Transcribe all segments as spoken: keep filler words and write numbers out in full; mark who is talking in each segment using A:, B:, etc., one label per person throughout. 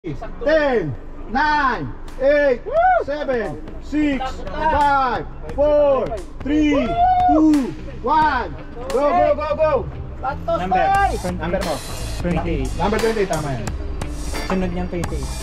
A: ten, nine, eight, seven, six, five, four, three, two, one. Go, go, go, go.
B: Number.
A: Number mo.
B: twenty-eight.
A: Number twenty, tama yan.
B: Sunod niyang twenty-eight.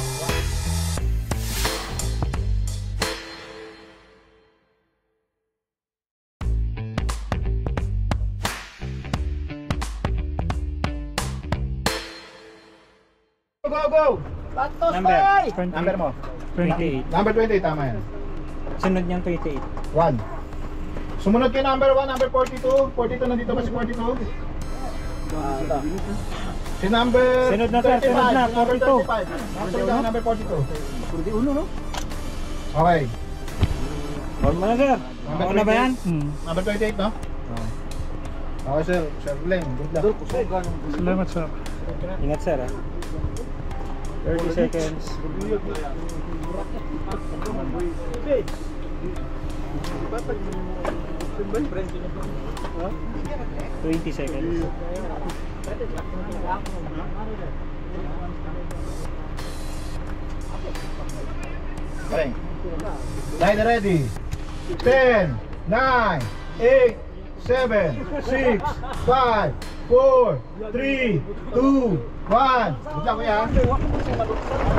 A: Go, go, go.
B: Number.
A: Number mo.
B: twenty-eight.
A: Number twenty, tama yan.
B: Sunod niyang twenty-eight.
A: one. Sumunod kay number one, number forty-two. forty-two, nandito ba si forty-two? Si number
B: Sunod na, sir. Sunod na,
A: number
B: forty-two.
A: thirty-five. Sunod na, number forty-two.
C: forty-one, no?
A: Okay.
B: Huwag mo na, sir.
A: Number
B: Ako na ba yan?
C: Hmm.
A: Number twenty-eight, no? Okay, sir. Sir Glenn, good luck.
C: Salamat, sir.
B: Ingat, sir. ah. thirty seconds. twenty seconds.
A: Okay. Line ready. ten, nine, eight, seven, six, five, four, three, two, one. Good luck, kuya.